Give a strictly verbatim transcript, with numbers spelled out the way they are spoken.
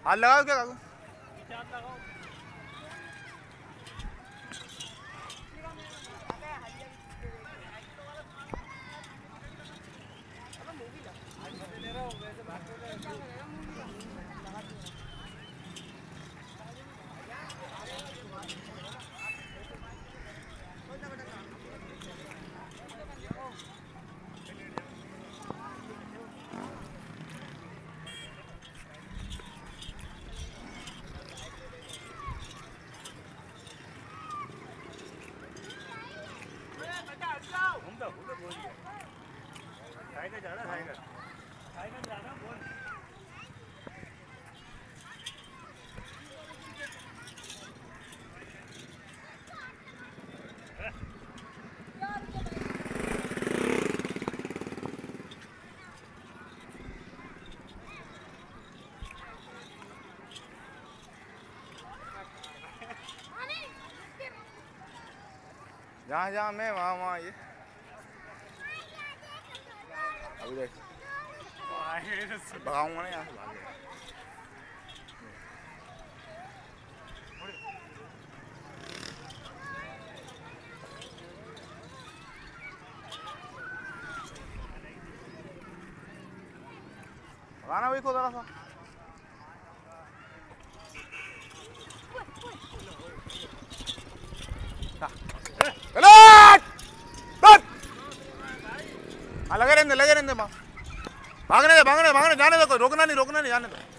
हाथ लगाओ क्या काकू? जहाँ जहाँ मैं वहाँ वहाँ ये अभी देख भगाऊंगा ना यहाँ से भागे। भगाना भाई को जरा सा। हाँ लगे रहने लगे रहने भागने दे भागने भागने जाने दो, रोकना नहीं रोकना नहीं जाने दो।